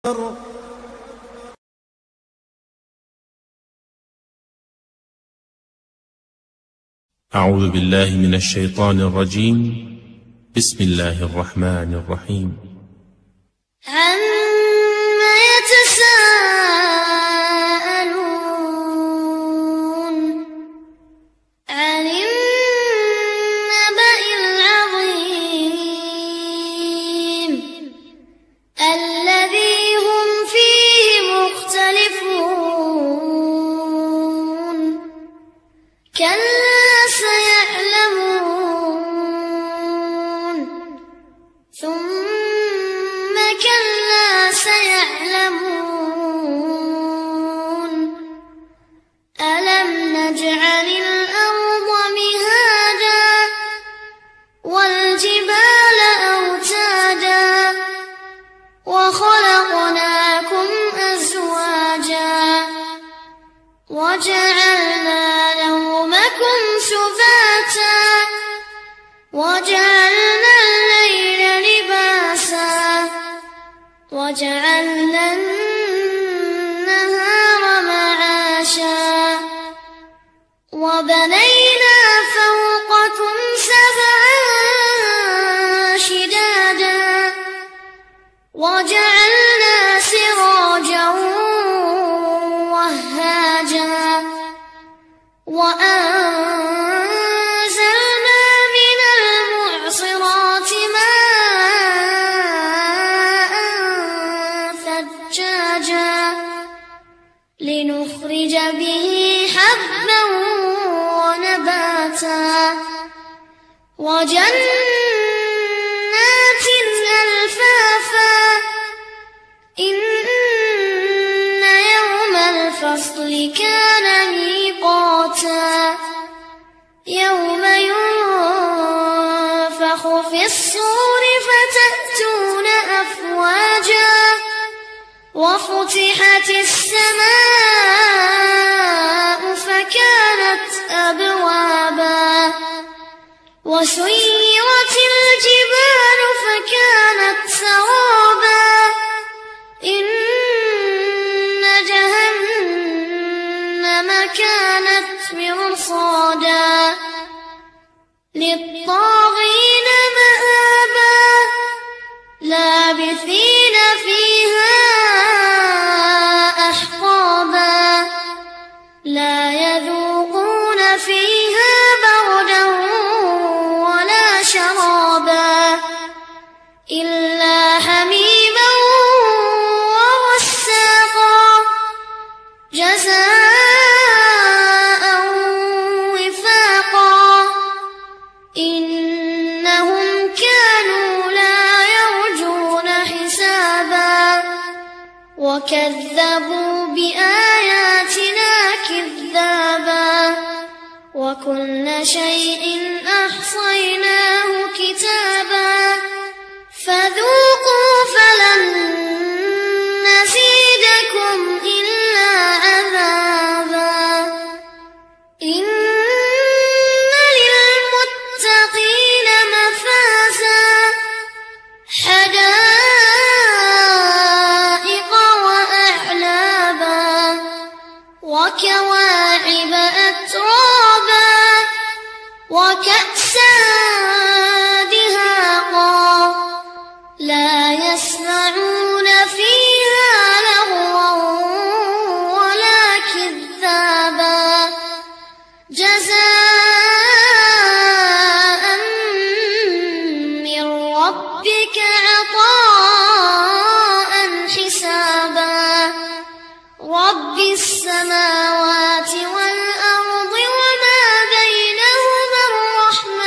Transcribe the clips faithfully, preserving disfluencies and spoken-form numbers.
أعوذ بالله من الشيطان الرجيم. بسم الله الرحمن الرحيم. عما يتساءلون عن النبأ العظيم الذي هم فيه مختلفون كلا سيعلمون ثم كلا سيعلمون ألم نجعل الأرض مهادا والجبال أوتادا وخلقناكم أزواجا وجعلنا نومكم سباتا وجعلنا الليل لباسا وجعلنا النهار معاشا وبنينا فوقكم سبعا شدادا وجعلنا سراجا وهاجا وأنزلنا من المعصرات ماء ثجاجا لنخرج به حبا ونباتا وجنات ألفافا إن يوم الفصل كان ميقاتا يوم ينفخ في الصور فتأتون أفواجا وفتحت السماء فكانت أبوابا وسيرت الجبال فكانت سرابا إن جهنم كانت مرصادا للطاغين مآبا لابثين فيها أحقابا لا يذوقون فيها بردا ولا شرابا إلا حميما وغساقا جزاء وفاقا إنهم كانوا لا يرجون حسابا وكذبوا بآياتنا كذابا وكل شيء أحصيناه كتابا فذوقوا فلن نزيدكم إلا عذابا إن للمتقين مفازا حدائق وأعنابا وكواعب أترابا وكأسا دهاقا لا يسمعون فيها لغوا ولا كذابا جزاء من ربك عطاء حسابا رب السماوات والأرض وما بينهما الرحمن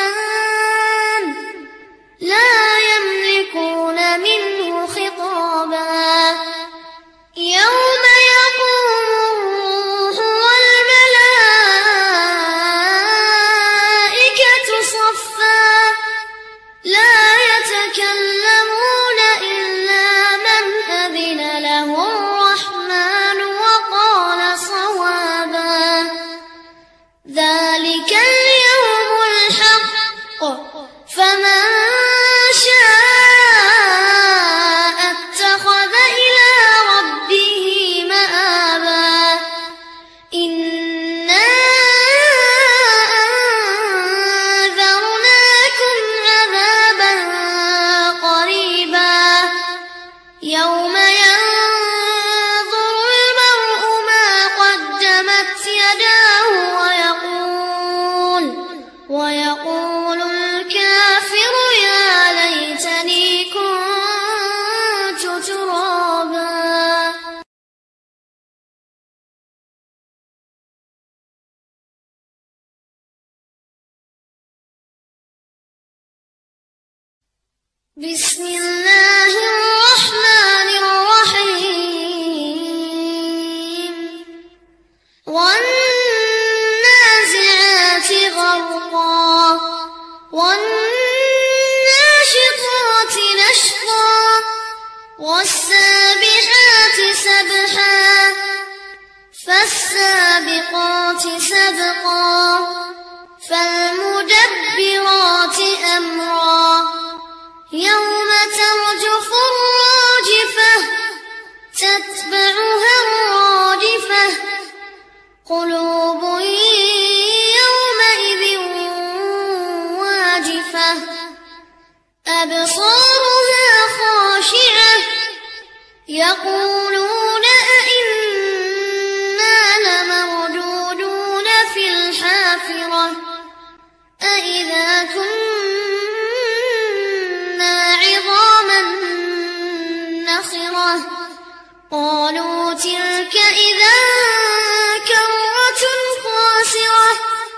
بسم الله الرحمن الرحيم والنازعات غرقا والناشطات نشطا والسابحات سبحا فالسابقات سبقا فالمدبرات أمرا يوم ترجف الراجفة تتبعها الرادفة قلوب يومئذ واجفة أبصارها خاشعة يقولون أئنا لمردودون في الحافرة أئذا كنا عظاما نخرة قالوا تلك إذا كرة خاسرة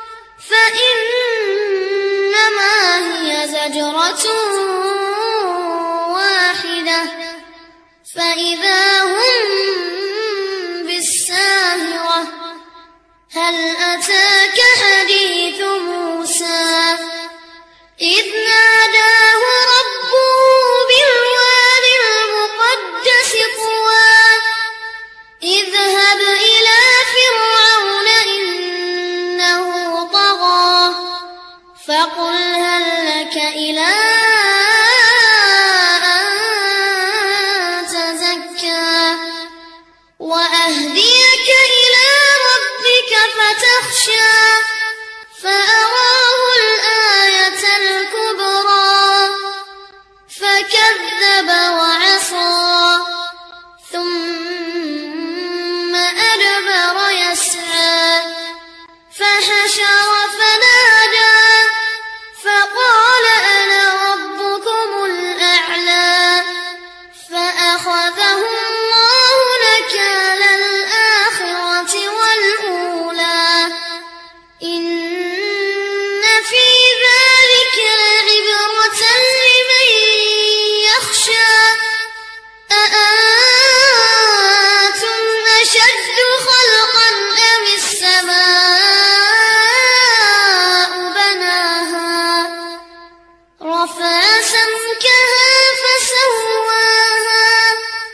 فإنما هي زجرة واحدة فإذا هم بالساهرة هل أتاك حديث موسى إذ ناداه ربه بالواد المقدس طوى اذهب إلى فرعون إنه طغى فقل هل لك إلى أن تزكى وأهديك إلى ربك فتخشى فأراه الآية الكبرى فكذب وعصى ثم أدبر يسعى فحشر فنادى فقال أنا ربكم الأعلى فأخذه الله نكال الآخرة والأولى إن في ذلك لعبرة لمن يخشى أأنتم أشد خلقا أم السماء بناها رفع سمكها فسواها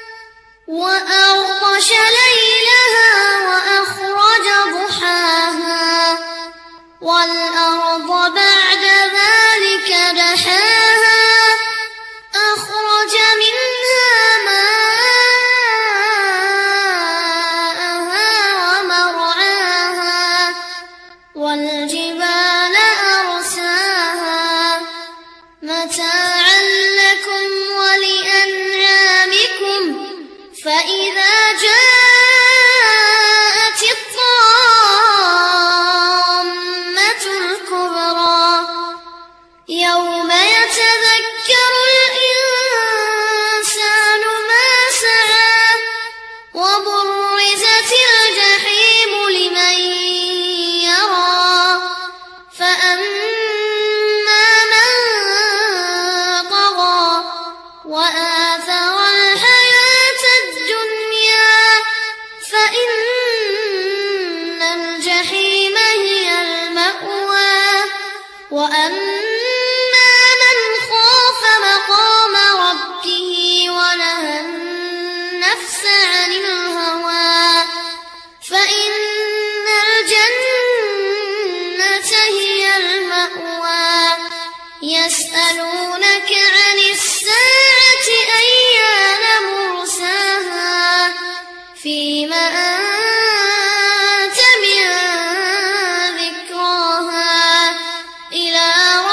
وأغطش ليلها وأخرج ضحاها والأرض بعد ذلك دحاها أخرج منها ماءها ومرعاها والجبال أرساها متاعا لكم ولأنعامكم فإذا جاءت الطامة الكبرى يوم يتذكر الإنسان ما سعى وبرزت الجحيم لمن يرى فأما من طغى وآثر الحياة الدنيا فإن الجحيم هي المأوى وأما من خاف مقام ربه ونهى النفس عن الهوى فإن الجنة هي المأوى يسألونك عن الساعة أيان مرساها فيما أنت من ذكراها إلى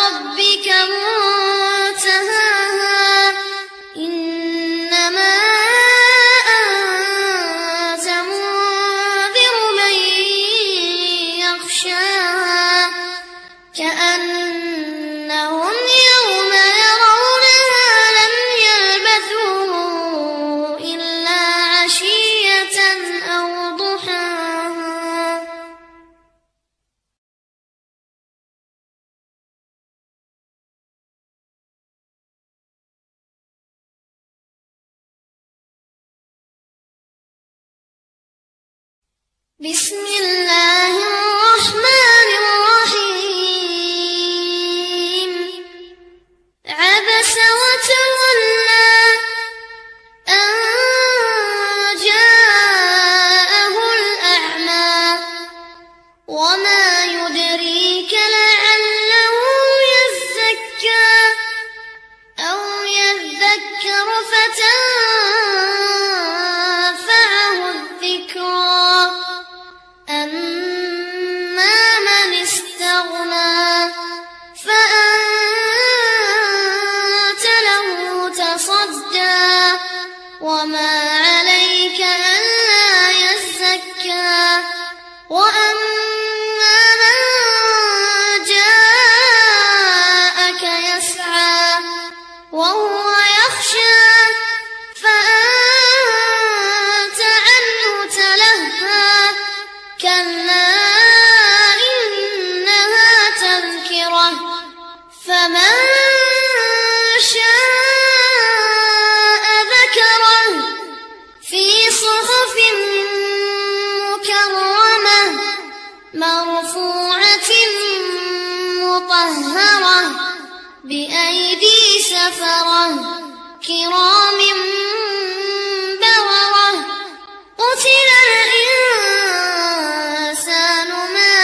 بسم الله الرحمن الرحيم عبس وتولى أن جاءه الأعمى وما يدريك لعله يزكى أو يذكر فتنفعه الذكرى أما من استغنى فأنت له تصدى وما عليك ألا يزكى وأما من جاءك يسعى وهو يخشى فأنت عنه تلهى كلا إنها تذكرة فمن شاء ذكره في صحف مكرمة مرفوعة مطهرة بأيدي سفرة كرام بررة قتل الإنسان ما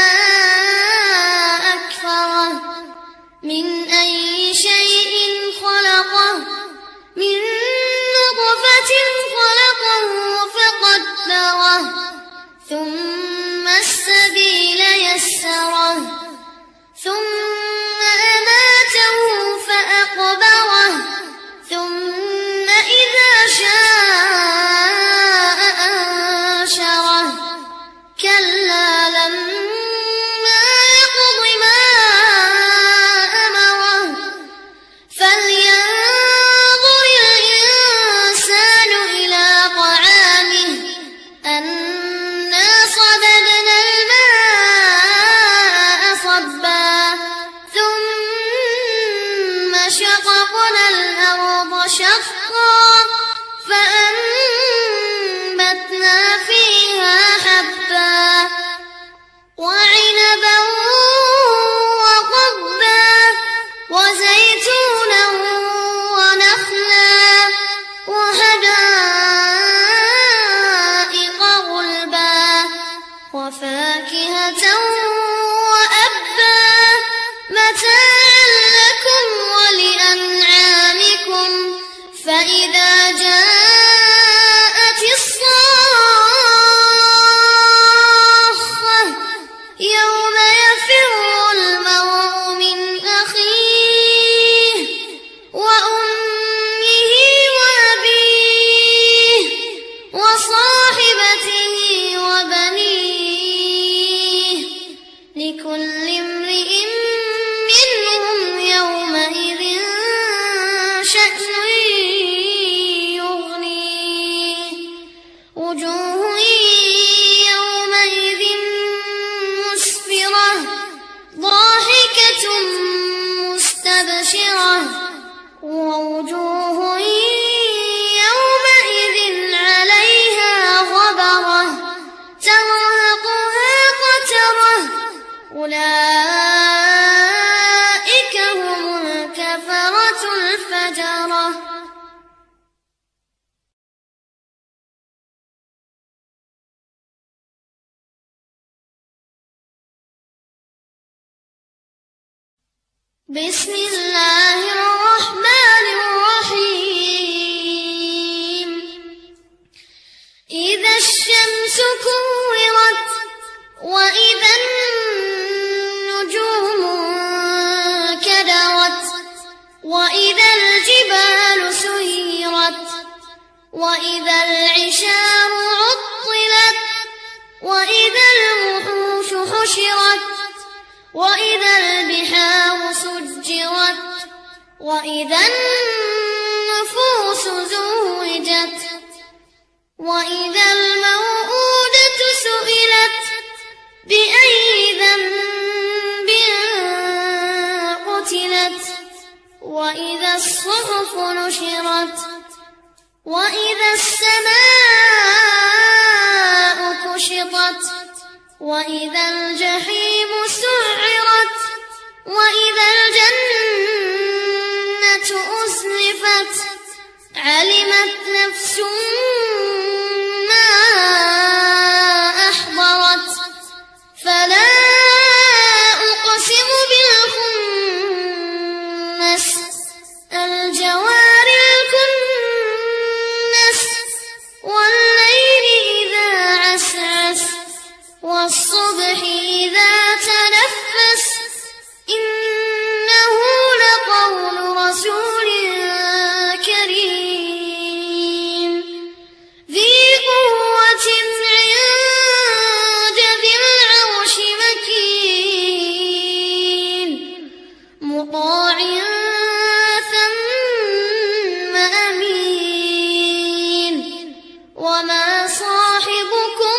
أكفره من أي شيء خلقه من نطفة خلقه فقدره ثم السبيل يسره ثم أماته فأقبره ثم إذا شاء أنشره كلا لما يقض ما أمره فلينظر الإنسان إلى طعامه أنا صببنا الماء صبا ثم شققنا الأرض شقا فأنبتنا فيها حبا وعنبا وقضبا وزيتونا ونخلا وحدائق غلبا وفاكهة وأبا متاعا لكم ولأنعامكم فإذا جاءت الصاخة يوم يفر المرء من أخيه وأمه وأبيه وصاحبته وبنيه لكل امرئ منهم يومئذ شأن يغنيه وجوه يومئذ مسفرة ضاحكة مستبشرة ووجوه يومئذ عليها غبرة ترهقها قترة أولئك هم الكفرة الفجرة بسم الله الرحمن الرحيم إذا الشمس كورت وإذا النجوم انكدرت وإذا الجبال سيرت وإذا العشار عطلت وإذا الوحوش حشرت وإذا البحار سجرت وإذا النفوس زوجت وإذا الموءودة سئلت بأي ذنب قتلت وإذا الصحف نشرت وإذا السماء كشطت وإذا الجحيم سعرت وإذا الجنة أزلفت علمت نفس ما أحضرت فلا أقسم بالخنس الجوار الكنس والليل إذا عسعس والصبح إذا تنفس إنه لقول رسول كريم ذي قوة عند ذي العرش مكين مطاع ثم أمين وما صاحبكم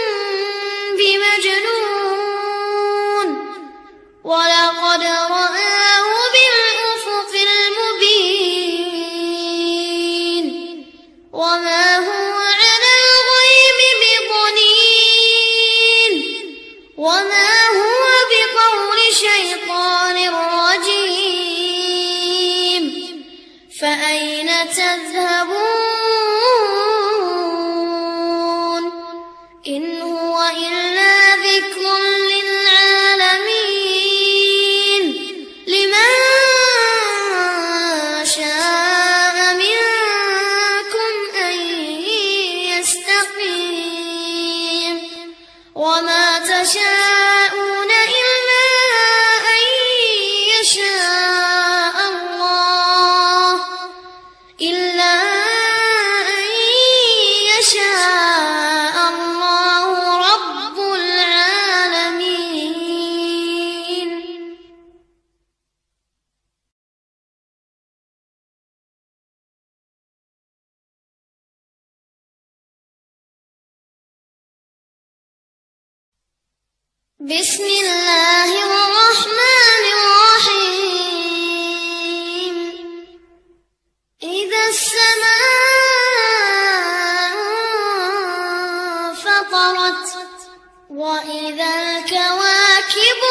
بمجنون ولقد رآه بالأفق المبين وما هو على الغيب بضنين وما هو بقول شيطان رجيم فأين تذهبون إن هو إلا ذكر للعالمين لمن شاء منكم أن يستقيم وما تشاءون إلا أن يشاء الله إلا أن يشاء الله رب العالمين. بسم الله الرحمن الرحيم إذا السماء فطرت وإذا الكواكب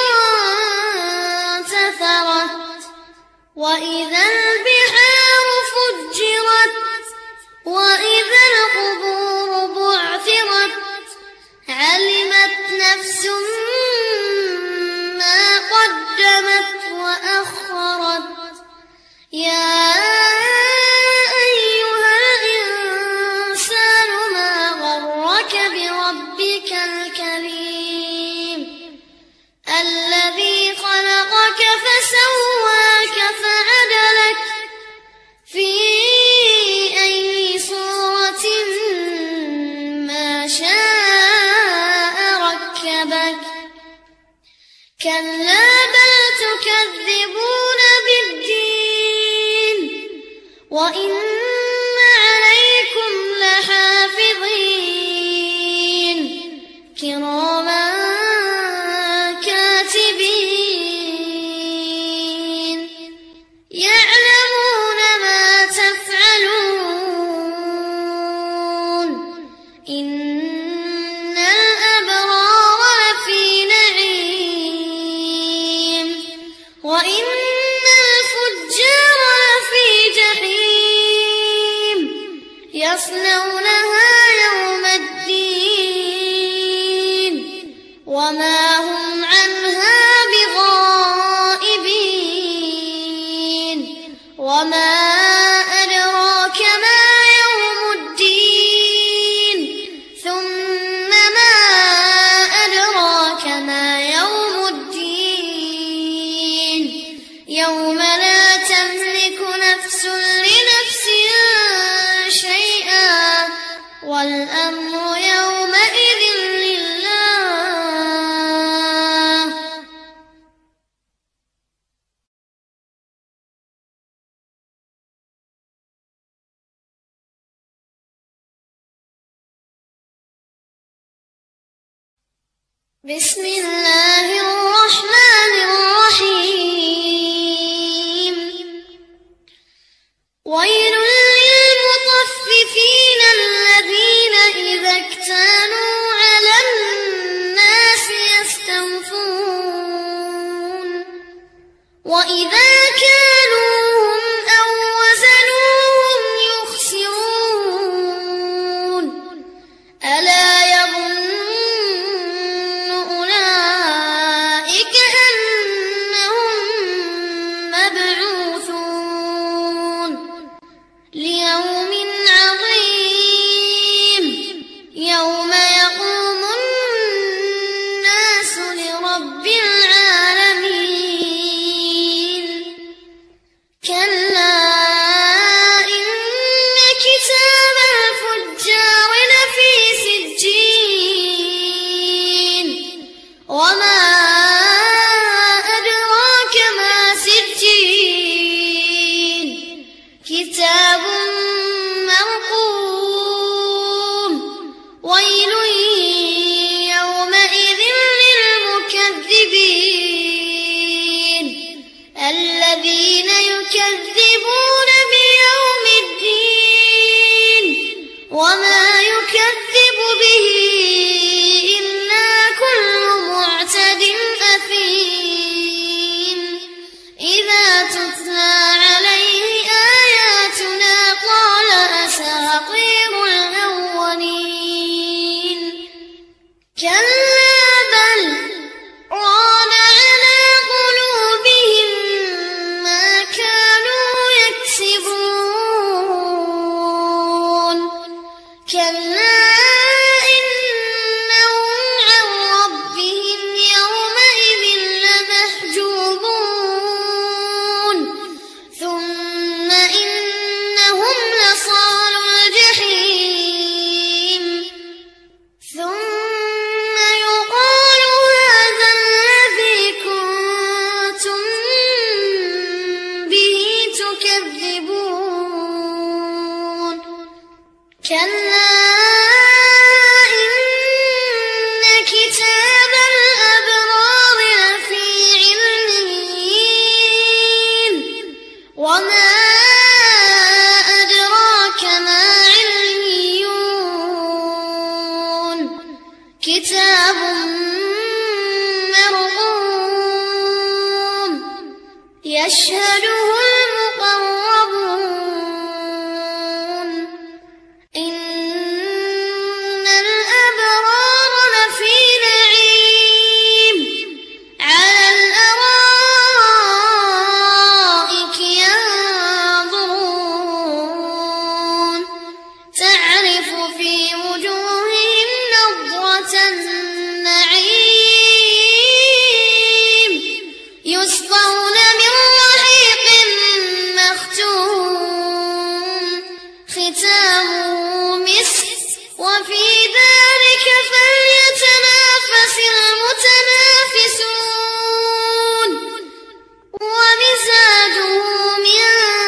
انتثرت وإذا البحار فجرت وإذا القبور بعثرت علمت نفس ما قدمت وأخرت يا أيها الإنسان ما غرك بربك الكريم الذي خلقك فسواك فعدلك في أي صورة ما شاء ركبك كلا بل تكذبون بالدين وإن عليكم لحافظين كراما كاتبين يعلمون ما تفعلون إن الأبرار لفي نعيم وإن الفجار لفي جحيم يصلونها يوم الدين وما هم عنها بغائبين وما أدراك ما يوم الدين ثم ما أدراك ما يوم الدين يوم لا تملك نفس لنفس شيئا والأمر يومئذ لله. بسم الله الرحمن الرحيم ويل للمطففين الذين إذا اكتالوا على الناس إنهم عن ربهم يومئذ لمحجوبون ثم إنهم لصالو الجحيم ثم يقال هذا الذي كنتم به تكذبون كلا إن كتاب الأبرار لفي عليين وما أدراك ما عليون كتاب مرقوم يشهده المقربون إن الأبرار لفي نعيم على الأرائك ينظرون تعرف في وجوههم نضرة النعيم يسقون من رحيق مختوم ختامه مسك وفي ذلك فليتنافس المتنافسون ومزاجه من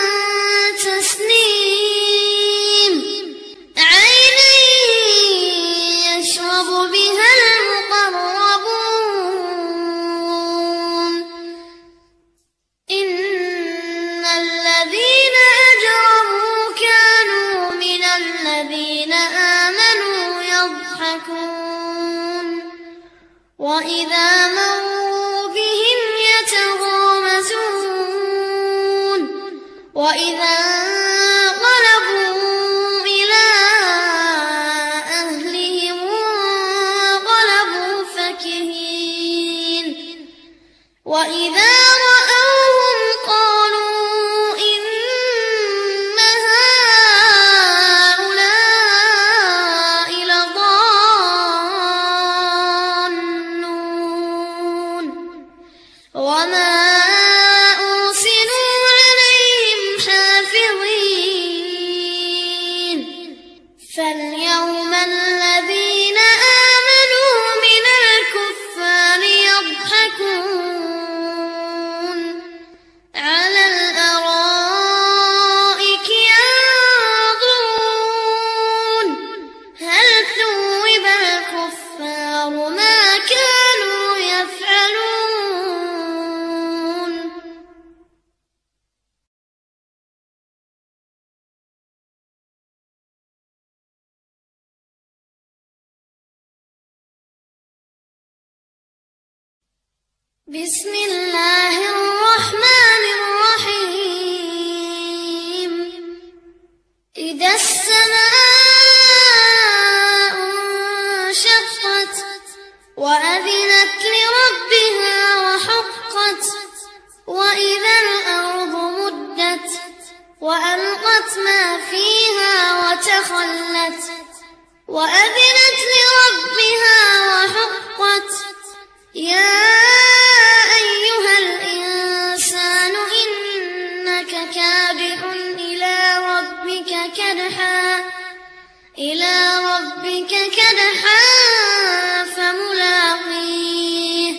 تسنيم عينا يشرب بها المقربون إن الذين أجرموا كانوا من الذين آمنوا يضحكون وإذا مروا بهم يتغامزون وإذا انقلبوا إلى أهلهم انقلبوا فكهين وإذا رأوهم قالوا إن هؤلاء لضالون وما أرسلوا عليهم حافظين فاليوم الذين آمنوا من الكفار يضحكون على الأرائك ينظرون هل ثوب الكفار ما كانوا يفعلون بسم الله الرحمن الرحيم إذا السماء انشقت وأذنت لربها وحقت وإذا الأرض مدت وألقت ما فيها وتخلت وأذنت لربها وحقت يا أيها الإنسان إنك كادح إلى ربك كدحا إلى ربك كدحا فملاقيه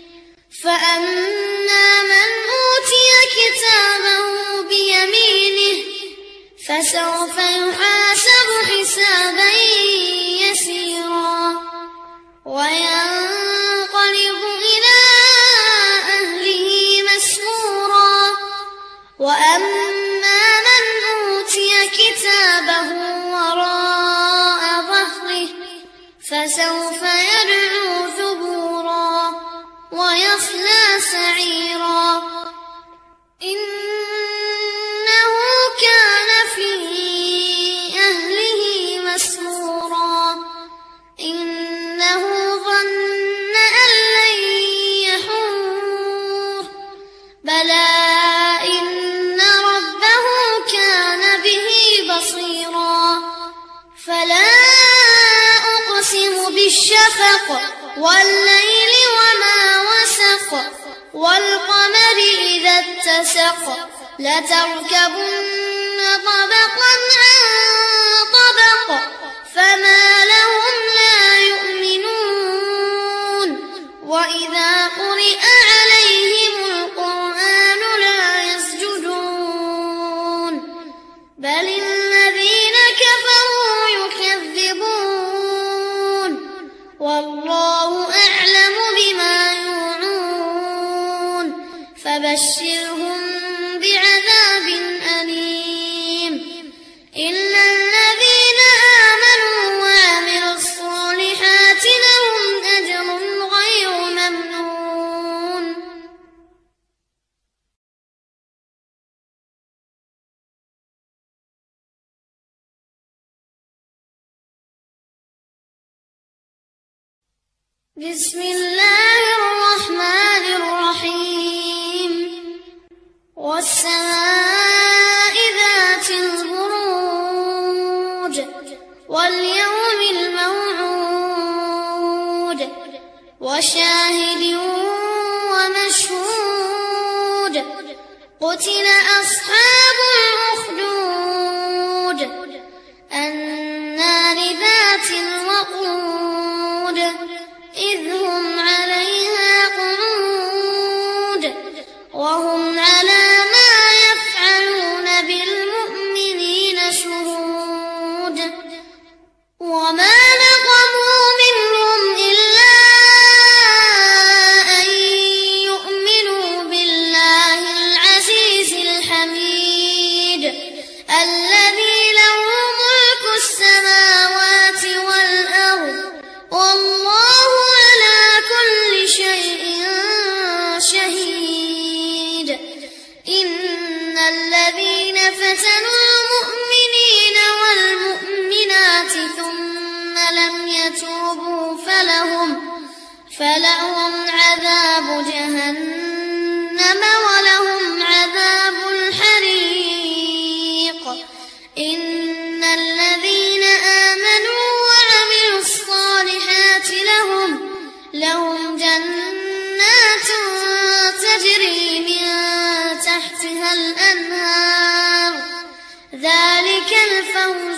فأما من أوتي كتابه بيمينه فسوف يحاسب حسابا يسيرا وينقلب إلى أهله مسرورا وأما من أوتي كتابه وراء ظهره فسوف يدعو ثبورا ويصلى سعيرا إنه كان في أهله مسرورا إنه ظن أن لن يحور بلى إن ربه كان به بصيرا فلا شفق والليل وما وسق والقمر إذا اتسق لتركبن طبقا عن طبق فما لهم لا يؤمنون وإذا قرئ عليهم القرآن لا يسجدون بل الذين كفروا يكذبون والله أعلم بما يوعون فبشرهم بعذاب أليم إلا الذين آمنوا وعملوا الصالحات لهم أجر غير ممنون. بسم الله الرحمن الرحيم والسماء ذات البروج واليوم الموعود وشاهد ومشهود قتل أصحاب الأخدود النار ذات الوقود إذ هم عليها قعود وهم على ما يفعلون بالمؤمنين شهود وما نقموا منهم إلا أن يؤمنوا بالله العزيز الحميد الذي له ملك السماوات والأرض والله على كل شيء شهيد إن الذين فتنوا المؤمنين والمؤمنات ثم لم يتوبوا فلهم فلهم عذاب جهنم ولهم عذاب الحريق إن الذين آمنوا وعملوا الصالحات لهم لهم جنات تجري من تحتها الأنهار ذلك الفوز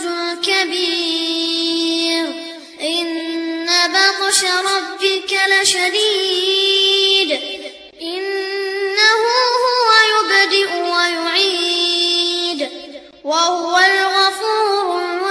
الكبير إن بطش ربك لشديد إنه هو يبدئ ويعيد وهو الغفور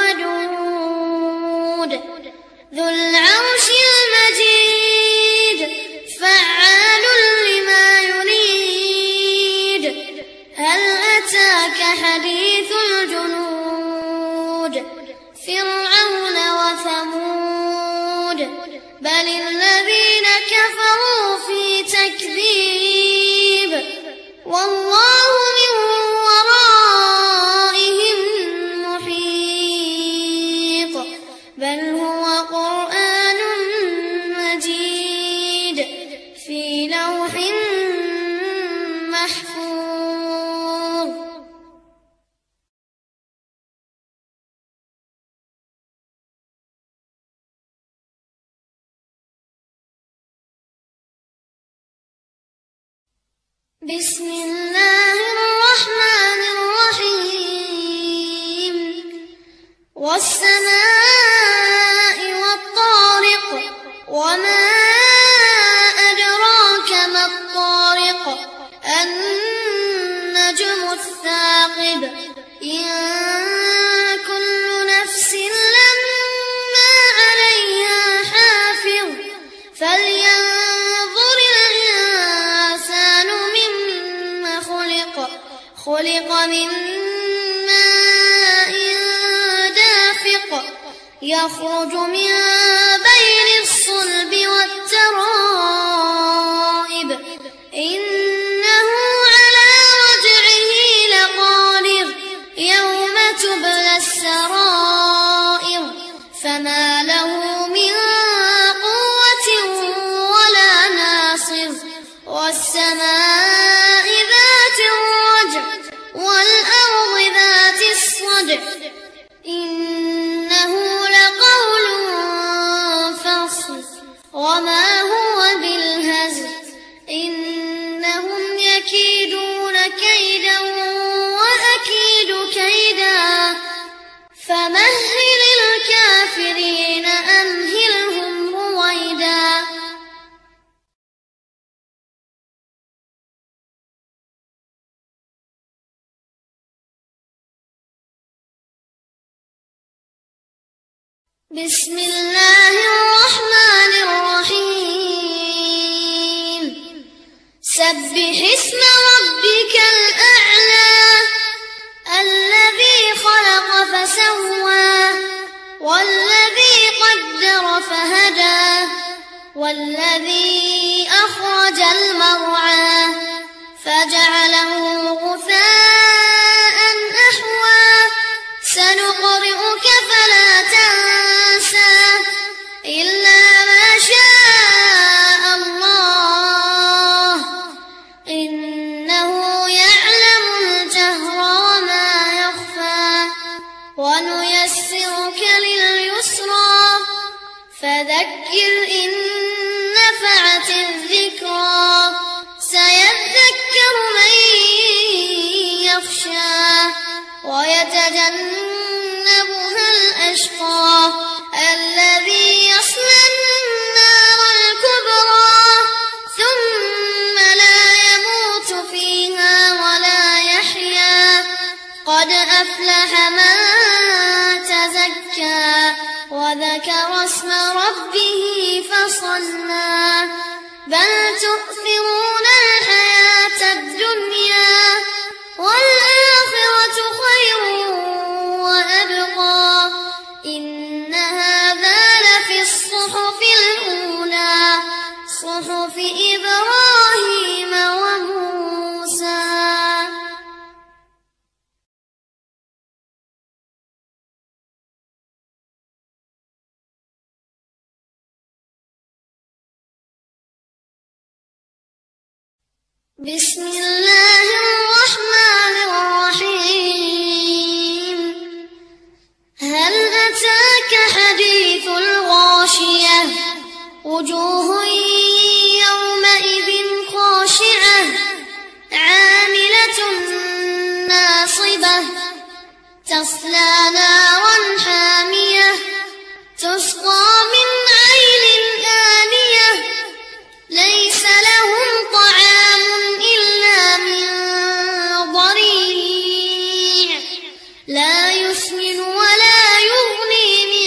الودود ذو العرش المجيد فعال لما يريد هل أتاك حديث الجنود فرعون وثمود بل الذين كفروا في تكذيب والله من ورائهم محيط بل هو قرآن مجيد في لوح محفوظ. بسم الله الرحمن الرحيم والسماء والطارق وما أدراك ما الطارق النجم الثاقب إن كل نفس لما عليها حافظ فلينظر الإنسان مما خلق خلق من ماء دافق يخرج من بين الصلب والترائب إنه على رجعه لقادر يوم تبلى السرائر فما له من قوة ولا ناصر والسماء ذات الرجع والأرض ذات الصدع إنه لقول فصل وما هو بالهزل إنهم يكيدون كيدا وأكيد كيدا فمهل الكافرين أمهلهم رويدا. بسم الله الرحمن الرحيم. سبح اسم ربك الأعلى الذي خلق فسوى والذي قدر فهدى والذي أخرج المرعى فجعله غثاء أحوى سنقرئك فلا تنسى إلا ما شاء الله إنه يعلم الجهر وما يخفى ونيسرك لليسرى فذكر إن نفعت الذكرى سيذكر من يخشى ويتجنبها الأشقى الذي يصلى النار الكبرى ثم لا يموت فيها ولا يحيا قد أفلح من تزكى وذكر اسم ربه فصلى بل تؤثرون الحياة الدنيا والآخرة خير وأبقى إن هذا لفي الصحف الأولى صحف إبراهيم وموسى. بسم الله الرحمن الرحيم. هل أتاك حديث الغاشية وجوه يومئذ خاشعة عاملة ناصبة تصلى نارا حامية تسقى من عين آنية ليس لهم طعام إلا من ضريع لا يسمن ولا يغني من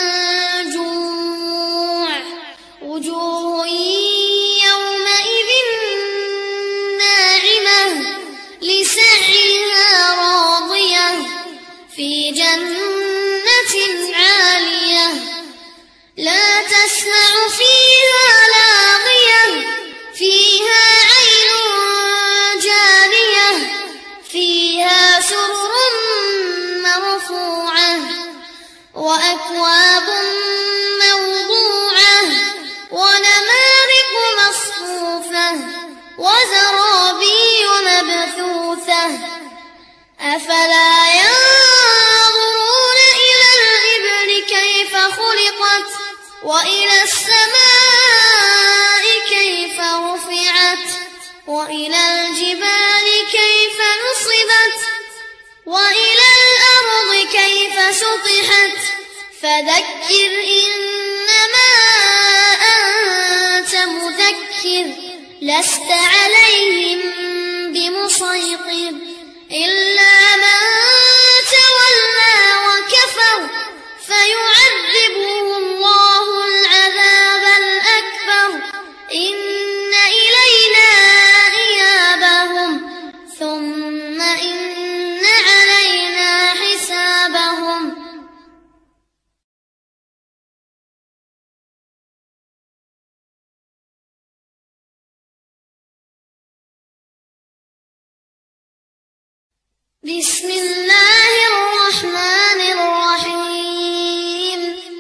جوع وجوه يومئذ ناعمة لسعيها راضية في جنة عالية لا تسمع فيها لاغية فيها عين جارية فيها سرر مرفوعة وأكواب موضوعة ونمارق مصفوفة وزرابي مبثوثة أفلا ينظرون إلى الإبل كيف خلقت وإلى السماء كيف رفعت وإلى الجبال كيف نصبت وإلى الأرض كيف سطحت فذكر إنما أنت مذكر لست عليهم بمسيطر إلا من تولى وكفر فيعذبه الله العذاب الأكبر إن إلينا إيابهم ثم إن علينا حسابهم. بسم الله الرحمن الرحيم.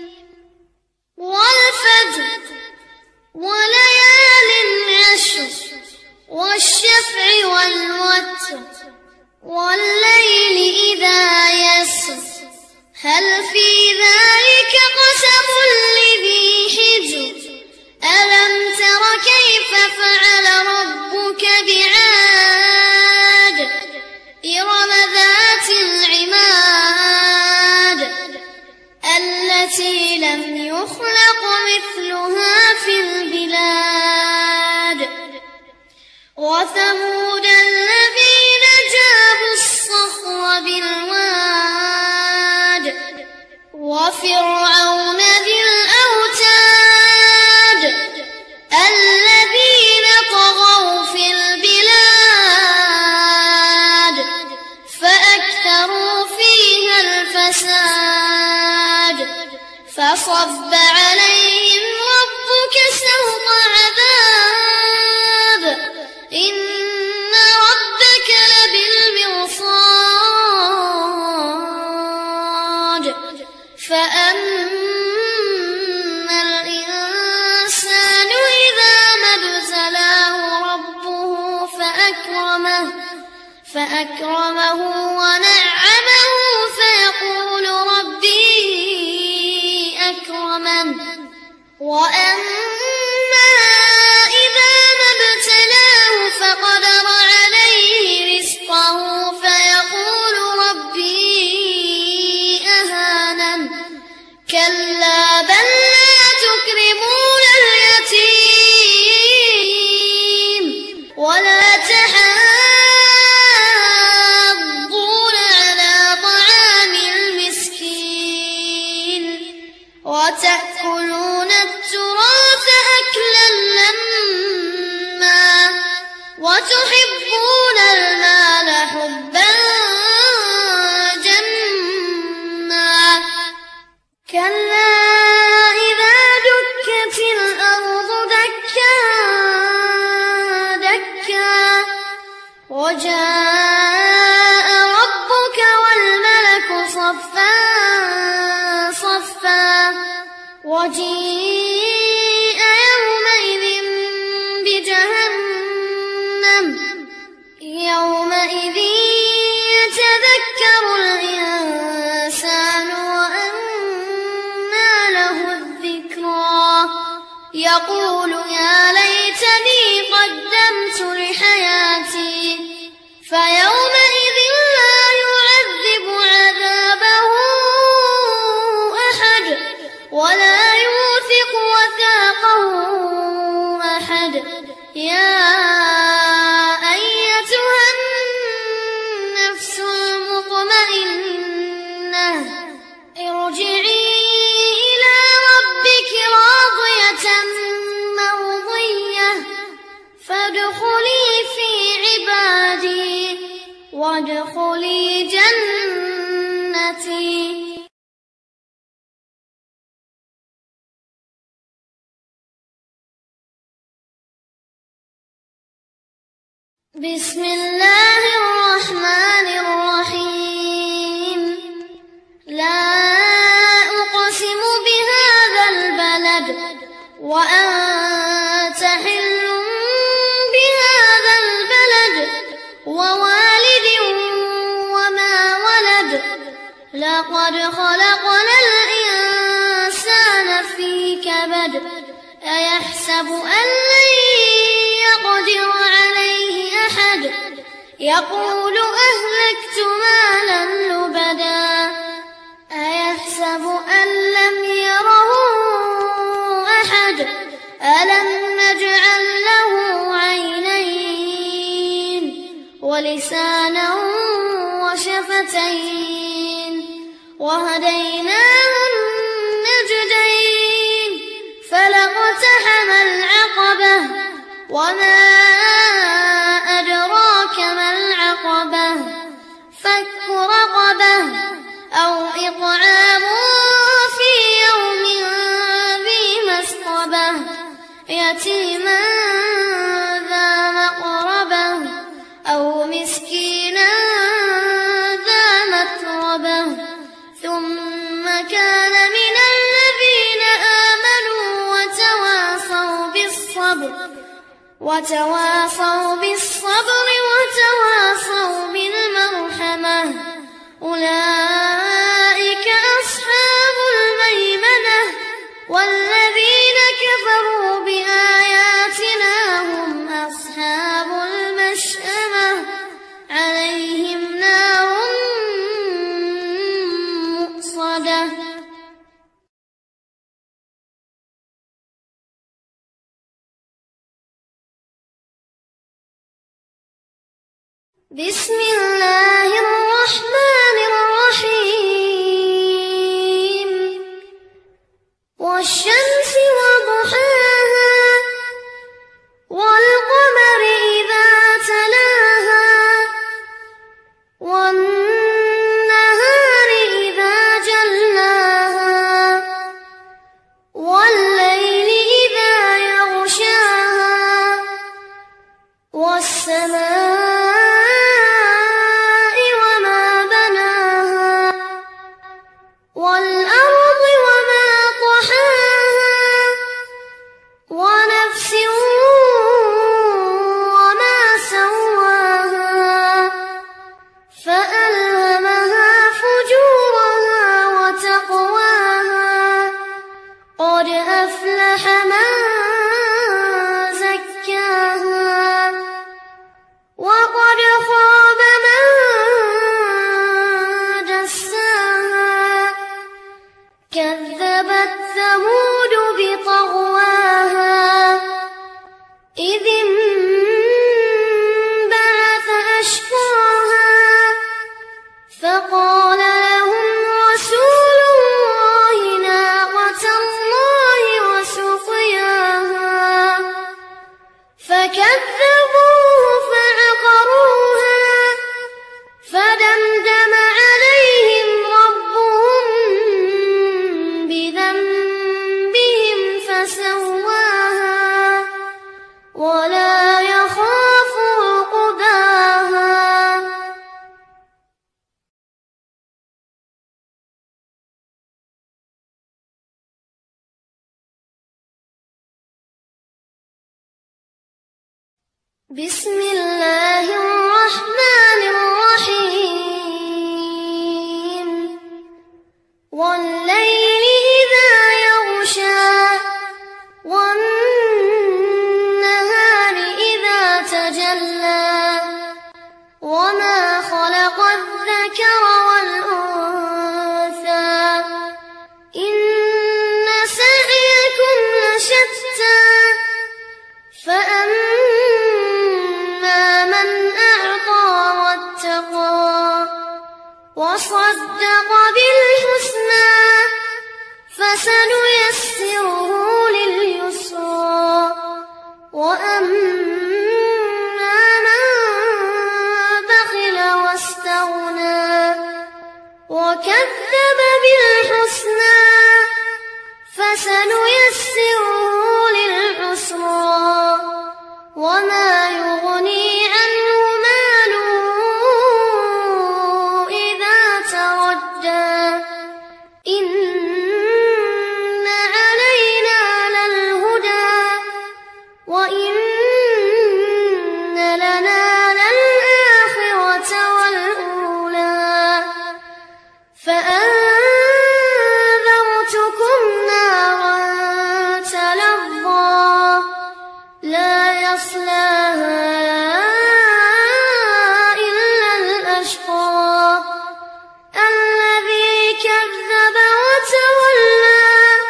والفجر وليال عشر والشفع والوتر والليل إذا يسر هل في ذلك قسم لذي حجر في البلاد وثمود الذين جابوا الصخر بالواد وفرعون ذي الأوتاد الذين طغوا في البلاد فأكثروا فيها الفساد فصب عليهم ربك سوط عذاب إن ربك لبالمرصاد فأما الإنسان إذا ما ابتلاه ربه فأكرمه فأكرمه ونعمه فيقول ربي أكرمن وأما إذا ما ابتلاه فقدر عليه رزقه فيقول ربي أهانن كلا بل لا تكرمون اليتيم ولا تحاضون على طعام المسكين وتأكلون التراث أكلا لما وتحبون المال حبا جما كلا إذا دكت الأرض دكا دكا وجاء ربك والملك صفا صفا وجيء يومئذ بجهنم يومئذ يتذكر الإنسان وأنى له الذكرى يقول يا ليتني قدمت لحياتي فيومئذ لا يعذب عذابه أحد ولا يوثق وثاقه أحد يا أيتها النفس المطمئنة ارجعي إلى ربك راضية مرضية فادخلي في عبادي وادخلي جنتي. بسم الله الرحمن الرحيم لا أقسم بهذا البلد وأنت حل بهذا البلد ووالد وما ولد لقد خلقنا الإنسان في كبد أيحسب أن لن يقدر عليه أحد يقول أهلكت مالا لبدا أيحسب أن لم يره أحد ألم نجعل له عينين ولسانا وشفتين وهديناه النجدين فلاقتحم العقبة وما أدراك ما العقبة فك رقبة أو إطعام في يوم ذي مسقبة يتيما ذا مقربة أو مسكينا ذا متربة ثم كان من الذين آمنوا وتواصوا بالصبر وتواصوا بالصبر وتواصوا بالمرحمة أولئك أصحاب الميمنة والذين كفروا بآياتنا هم أصحاب المشأمة عليهم نار مؤصدة. بسم الله الرحمن الرحيم والشمس وضحاها والقمر إذا تلاها والنهار إذا جلاها والليل إذا يغشاها والسماء وما بناها والأرض وما طحاها ونفس وما سواها فألهمها فجورها وتقواها قد أفلح من زكاها وقد خاب من دساها كذبت ثمود بطغواها إذ انبعث أشقاها فقال لهم رسول الله ناقة الله وسقياها فكذبوه فعقروها فدمدم عليهم ربهم بذنبهم فسواها ولا يخاف عقباها. بسم الله الرحمن الرحيم والليل إذا يغشى والنهار إذا تجلى وما خلق الذكر والأنثى إن سعيكم لشتى فأما من أعطى واتقى وصدق بالحسنى فسنيسره لليسرى وأما من بخل واستغنى وكذب بالحسنى فسنيسره للعسرى وما يغني عنه ماله إذا تردى إن علينا للهدى وإن لنا للآخرة والأولى فأنذرتكم نارا تلظى لا يصلاها إلا الأشقى الذي كذب وتولى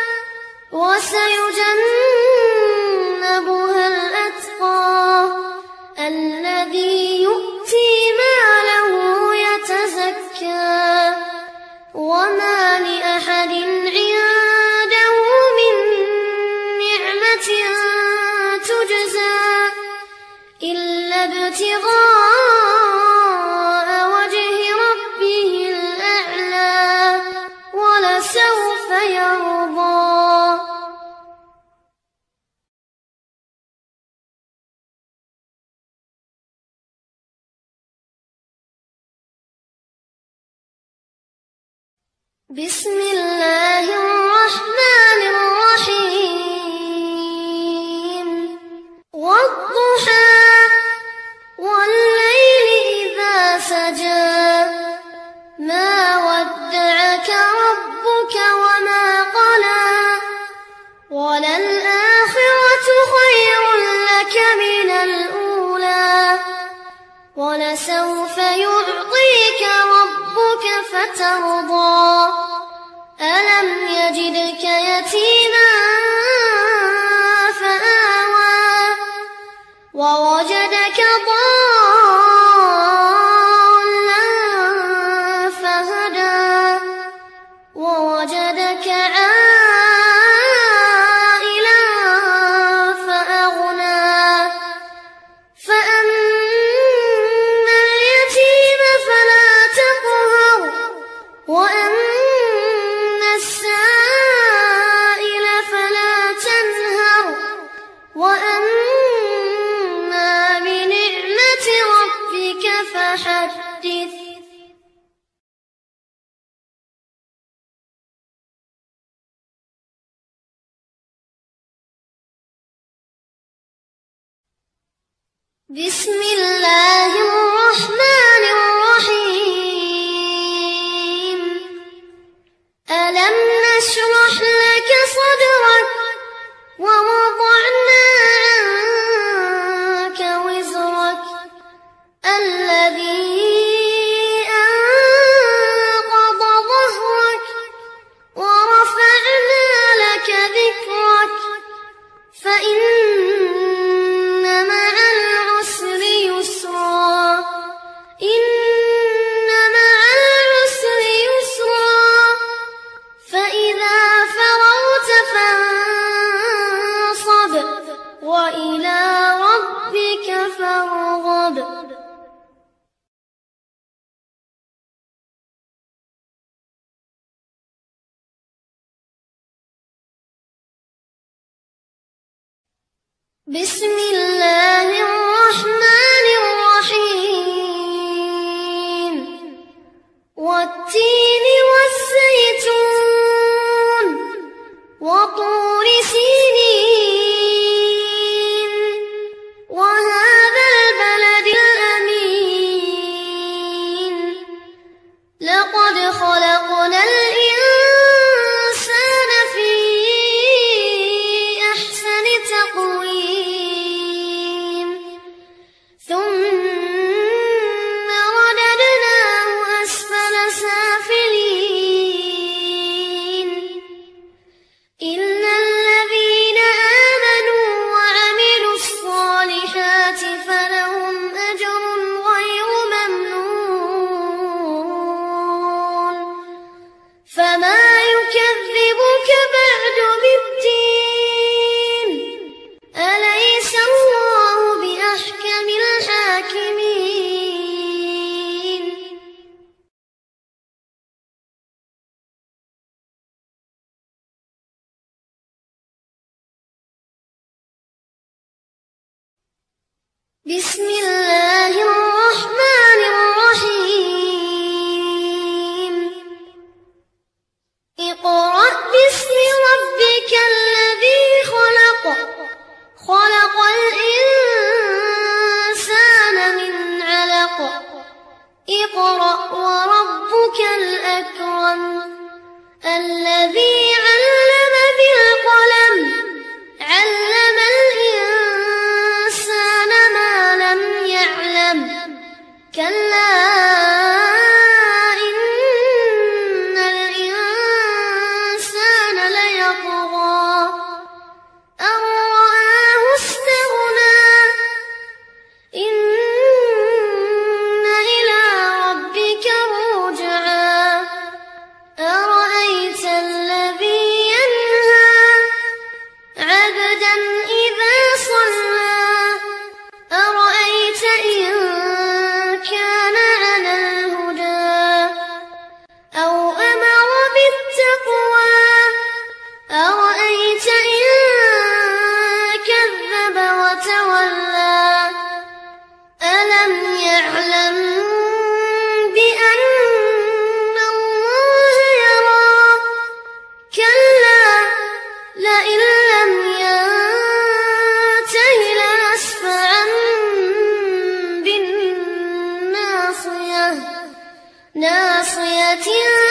وسيجنبها الأتقى الذي يؤتي ماله يتزكى وما لأحد عنده من نعمة تجزى إلا ابتغاء وجه ربه الأعلى ولسوف يرضى. بسم الله الرحمن الرحيم والضحى والليل إذا سجى ما ودعك ربك وما قلى وللآخرة خير لك من الأولى ولسوف يعطيك ربك فترضى ألم يجدك يتيما فآوى ووجدك ضالا بسم الله الرحمن الرحيم ألم نشرح لك صدرك ووضعنا عنك وزرك الذي أنقض ظهرك ورفعنا لك ذكرك فإن مع العسر يسرا إن مع العسر يسرا فإذا فرغت فانصب وإلى ربك فارغب. بسم الله الرحمن الرحيم والتين والزيتون وطور سينين وهذا البلد الأمين لقد خلقنا الإنسان في أحسن تقويم ثم رددناه أسفل سافلين إلا الذين آمنوا وعملوا الصالحات فلهم أجر غير ممنون فما يكذبك بعد بالدين أليس الله بأحكم الحاكمين. بسم الله الرحمن الرحيم اقرأ باسم ربك الذي خلق خلق الإنسان من علق اقرأ وربك الأكرم الذي علم بالقلم علم الإنسان ما لم يعلم كلا إن الإنسان ليطغى أن رآه استغنى إن إلى ربك الرجعى أرأيت الذي ينهى عبدا إذا صلى أرأيت إن كان على الهدى أو أمر بالتقوى أرأيت إن كذب وتولى ألم يعلم بأن الله يرى كلا لئن لم ينته لنسفعا بالناصية ناصية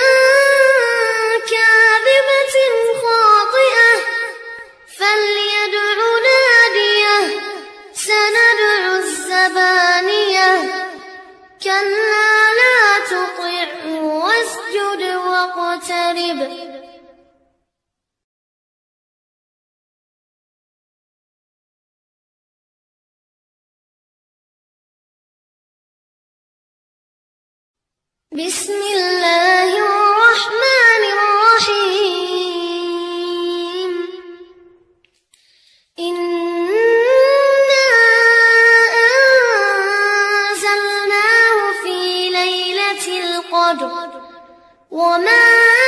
كاذبة خاطئة فليدع ناديه سندع الزبانية كلا لا تطعه واسجد واقترب. بسم الله الرحمن الرحيم إنا أنزلناه في ليلة القدر وما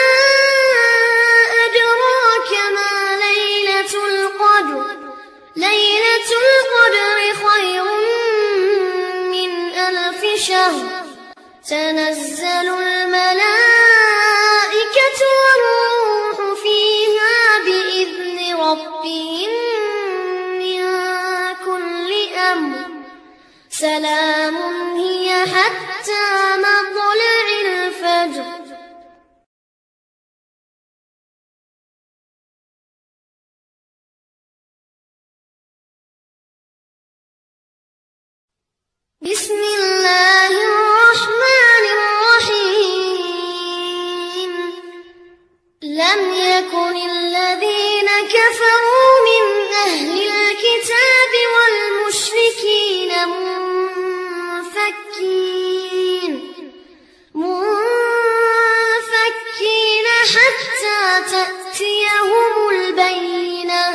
أدراك ما ليلة القدر ليلة القدر خير من ألف شهر تنزل الملائكة والروح فيها بإذن ربهم من كل أمر سلام هي حتى مطلع الفجر. بسم الله الرحمن الرحيم. لم يكن الذين كفروا من أهل الكتاب والمشركين منفكين منفكين حتى تأتيهم البينة.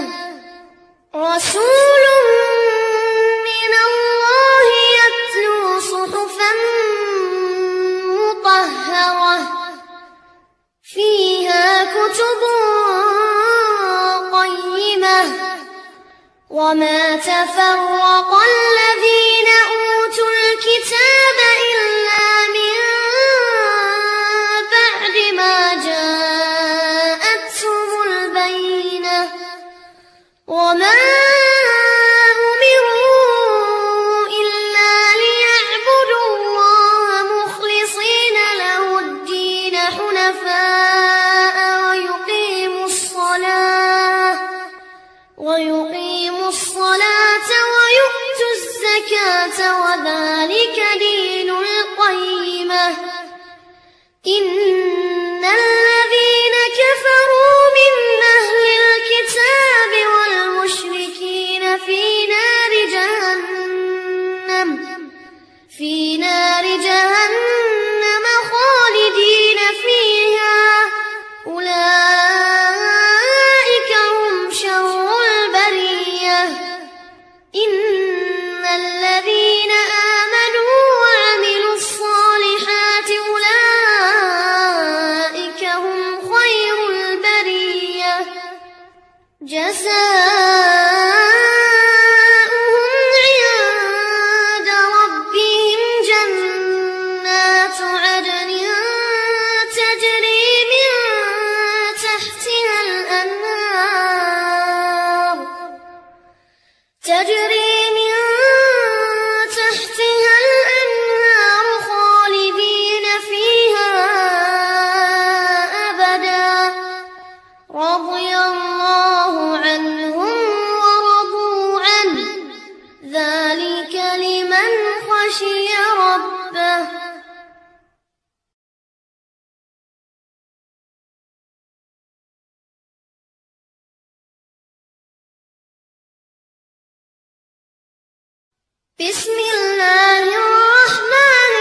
رسول من الله يتلو صحفا مطهرة فيها كتب قيمة. وما تفرق الذين أوتوا الكتاب إلا من بعد ما جاءتهم البينة. وما أمروا إلا ليعبدوا الله مخلصين له الدين حنفاء ويقيموا الصلاة ويقيموا الصلاة ويؤتوا الزكاة وذلك دين القيمة. إن الذين كفروا من أهل الكتاب والمشركين في نار جهنم في نار جهنم خالدين فيها. أولئك هم شر البرية. إن الذين آمنوا وعملوا الصالحات أولئك هم خير البرية. جزاؤهم عند ربهم جنات عدن تجري من تحتها الأنهار تجري من تحتها الأنهار خالدين فيها أبدا. رضي الله عنهم ورضوا عنه ذلك لمن خشي ربه. بسم الله الرحمن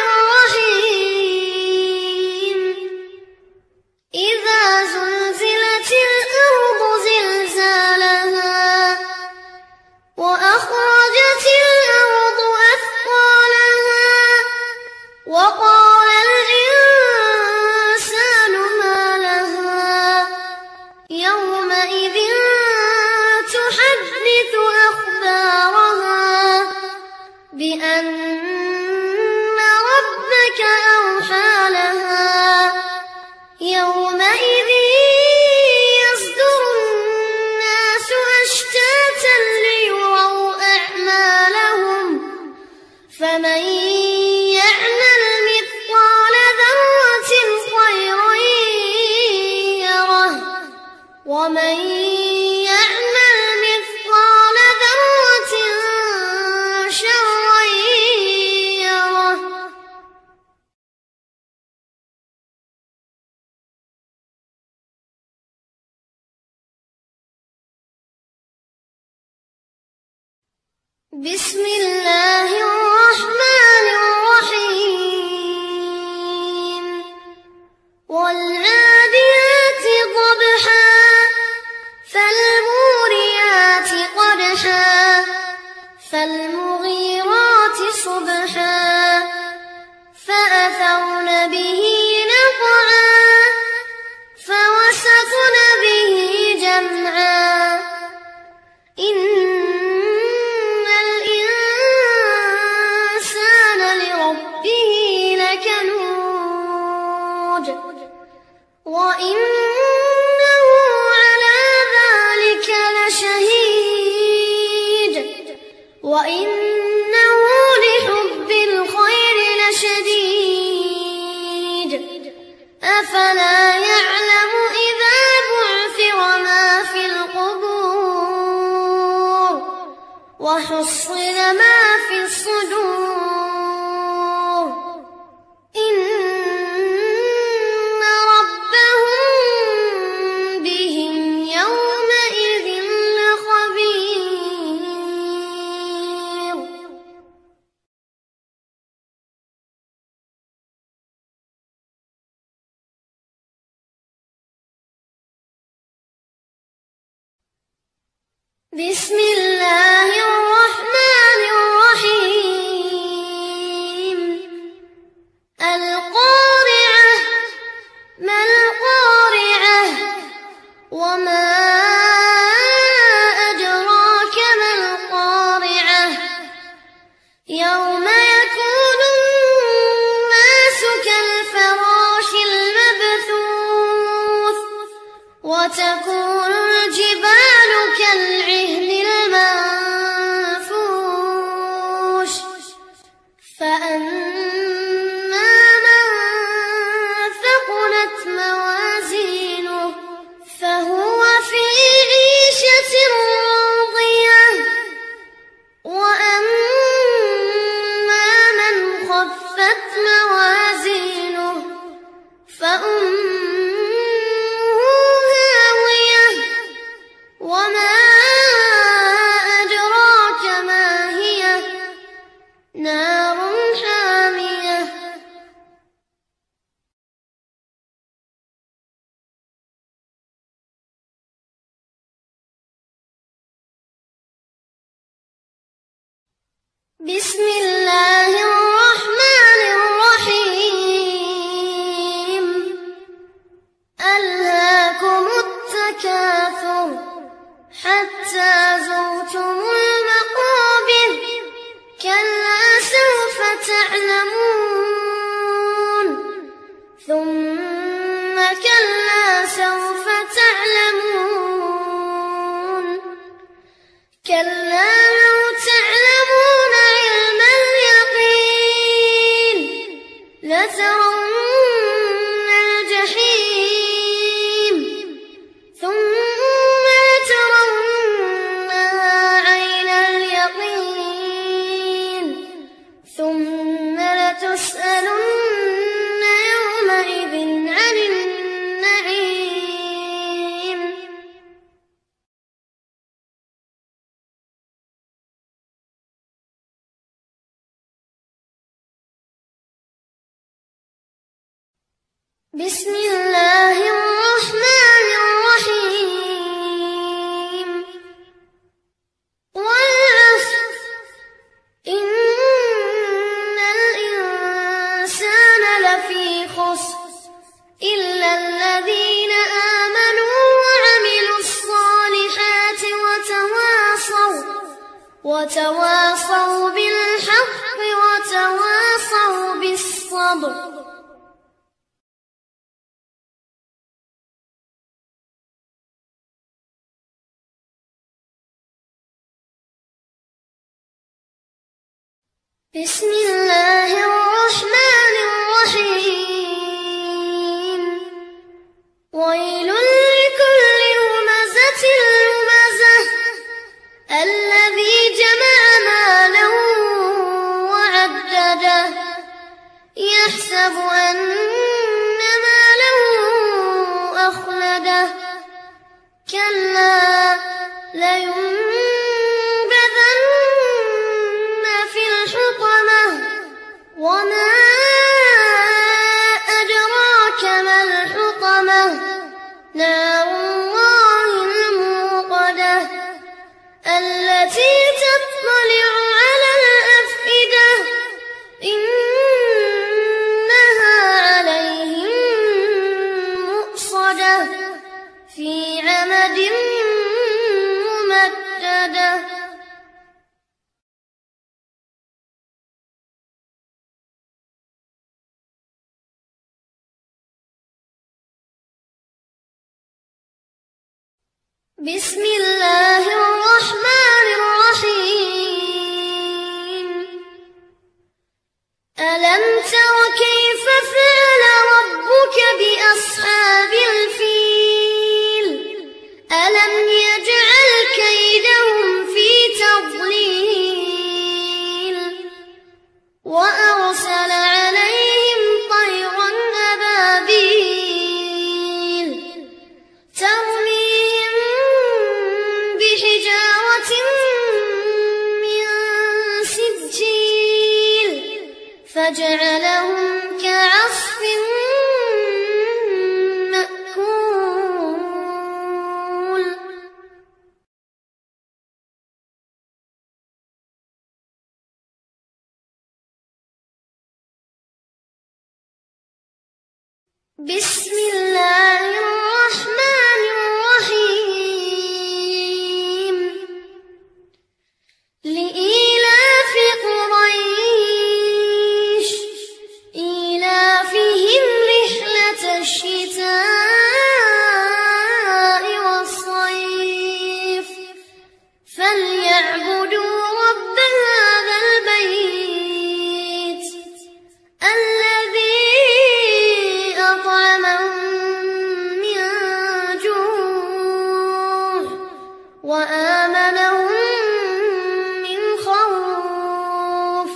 الرحيم. إذا زلزلت الأرض زلزالها وأخرجت الأرض أثقالها وقال الإنسان ما لها يومئذ تحدث أخبارها بأن ربك أوحى لها. يومئذ يصدر الناس أشتاتا ليروا أعمالهم. فمن يعمل مثقال ذرة خيرا يره ومن يعمل مثقال ذرة شرا يره. بسم الله الرحمن الرحيم. والعاديات ضبحا فالموريات قدحا فالمغيرات صبحا فأثرن به نقعا فوسطن به جمعا. إن الإنسان لربه لكنود وإنه على ذلك لشهيد وإنه لحب وحصل ما في الصدور إن ربهم بهم يومئذ لخبير. بسم الله الرحمن الرحيم. القارعة ما القارعة وما أدراك ما القارعة يوم يكون الناس كالفراش المبثوث وتكون الجبال كالعهن المنفوش فأما من ثقلت موازينه فهو في عيشة راضية وأما من خفت موازينه فأمه هاوية وما أدراك ما هي نار حامية. بسم الله الرحمن الرحيم. ألهاكم التكاثر حتى زرتم المقابر كلا سوف تعلمون ثم كلا سوف تعلمون كلا لو تعلمون علم اليقين لترون الجحيم ثم لترونها عين اليقين ثم لتسألن يومئذ عن النعيم. بسم الله الرحمن الرحيم. والعصر إن الإنسان لفي خسر إلا الذين آمنوا وعملوا الصالحات وتواصوا وتواصوا بالحق وتواصوا بالصبر. بسم الله الرحمن الرحيم. ويل لكل همزة لمزة الذي جمع مالا وعدده يحسب أن ماله أخلده كلا لينبذن في الحطمة وما أدراك ما الحطمة نار الله الموقدة التي تطلع على الأفئدة إنها عليهم مؤصدة في عمد ممددة. بسم الله الرحمن الرحيم. ألم تر كيف فعل ربك بأصحاب الفيل ألم يجعل كيدهم في تضليل فجعلهم كعصف مأكول. بسم الله الرحمن الرحيم. لإيلاف قريش إيلافهم رحلة الشتاء والصيف فليعبدوا رب هذا البيت الذي أطعمهم من جوع وآمنهم من خوف.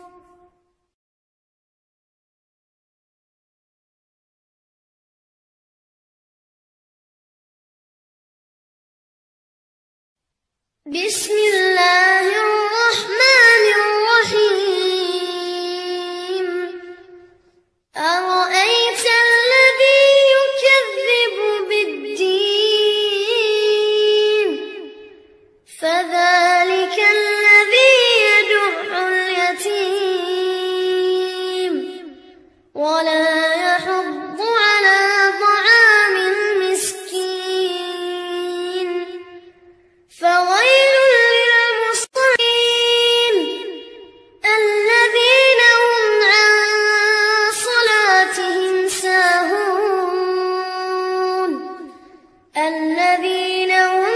بسم الله الرحمن الرحيم. أرأيت الذي يكذب بالدين فذلك الذي يدع اليتيم ولا يحض على طعام المسكين فويل للمصلين الذين هم عن صلاتهم ساهون الذين هم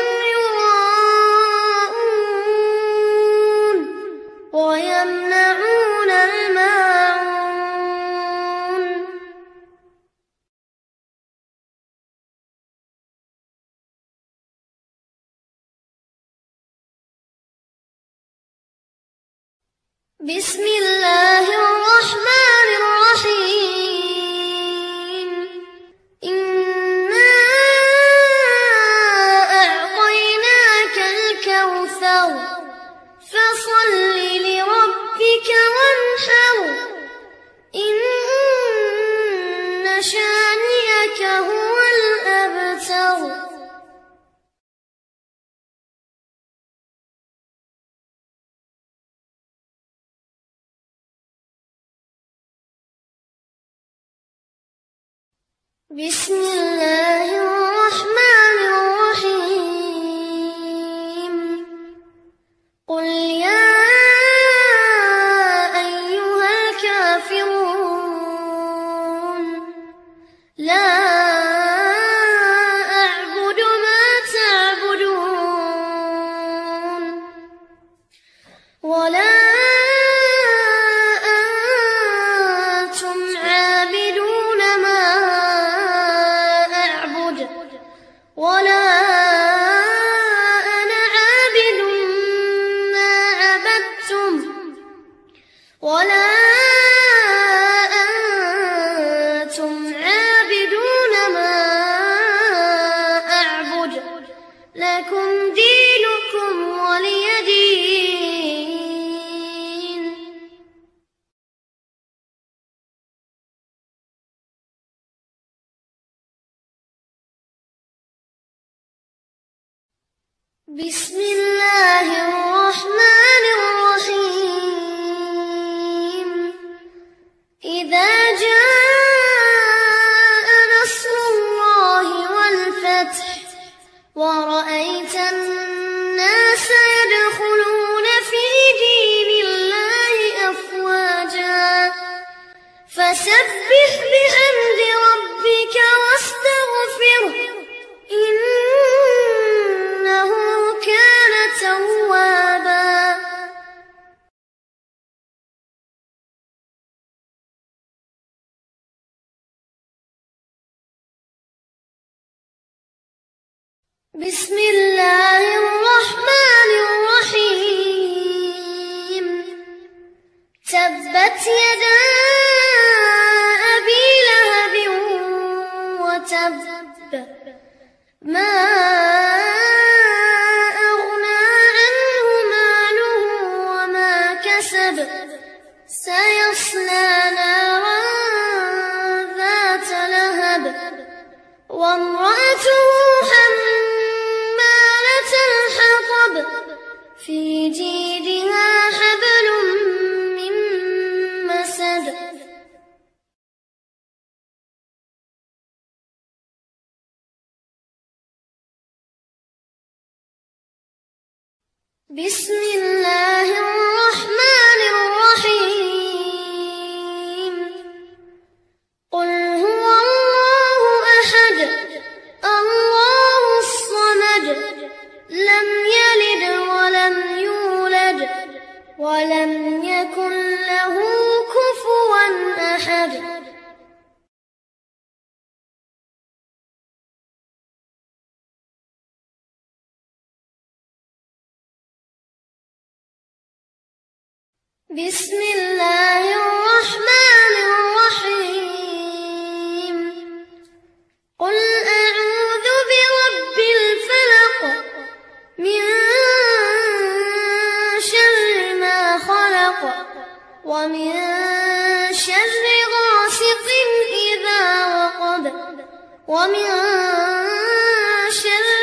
يراءون ويمنعون الماعون. بسم الله الرحمن الرحيم. إنا أعطيناك الكوثر فصل لربك وانحر إن شانئك هو الأبتر. بسم الله الرحمن الرحيم. قل يا أيها الكافرون لا أعبد ما تعبدون ولا أنتم عابدون ما أعبد ولا أنا عابد ما عبدتم ولا أنتم عابدون ما أعبد لكم دينكم ولي دين. بسم الله الرحمن الرحيم. إذا جاء نصر الله والفتح ورأيت الناس يدخلون في دين الله أفواجا فسبح بحمد ربك واستغفره إنه كان توابا. بسم الله الرحمن الرحيم. تبت يدا أبي لهب وتب ما أغنى عنه ماله وما كسب سيصلى في جيدها حبل من مسد بسم الله الرحمن الرحيم قل هو الله أحد الله الصمد لم يلد ولم يولد ولم يكن له كفوا أحد بسم الله الرحمن الرحيم قل أعوذ برب الفلق من شر ما خلق ومن شر غاسق إذا وقب ومن شر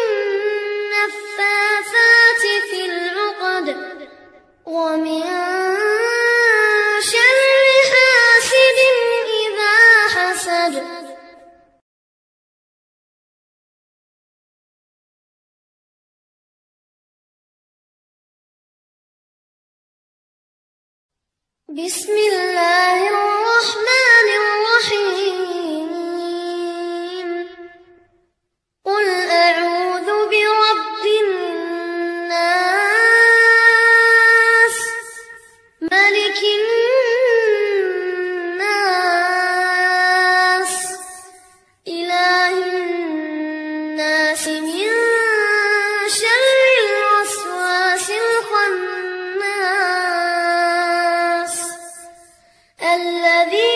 النفاثات في العقد ومن شر حاسد إذا حسد بسم الله الرحمن الرحيم قل أعوذ برب الناس ملك الناس إله الناس من شر الوسواس الخناس الذي